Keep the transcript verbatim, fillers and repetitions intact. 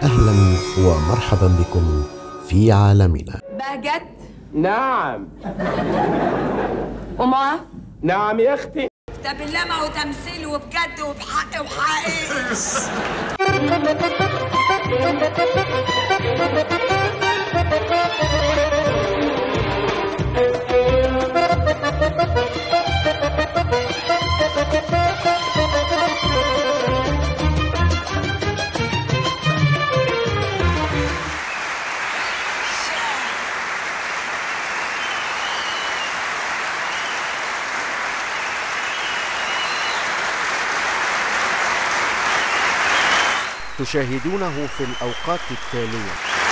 أهلا ومرحبا بكم في عالمنا. بهجت؟ نعم. وما؟ نعم يا اختي. ده بالله ما هو تمثيل وبجد وبحق وحقيقي. تشاهدونه في الأوقات التالية.